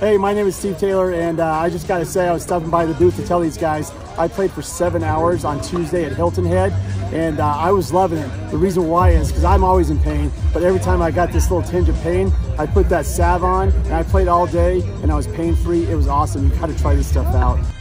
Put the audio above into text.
Hey, my name is Steve Taylor, and I just got to say, I was stopping by the booth to tell these guys I played for 7 hours on Tuesday at Hilton Head, and I was loving it. The reason why is because I'm always in pain, but every time I got this little tinge of pain, I put that salve on, and I played all day, and I was pain-free. It was awesome. You got to try this stuff out.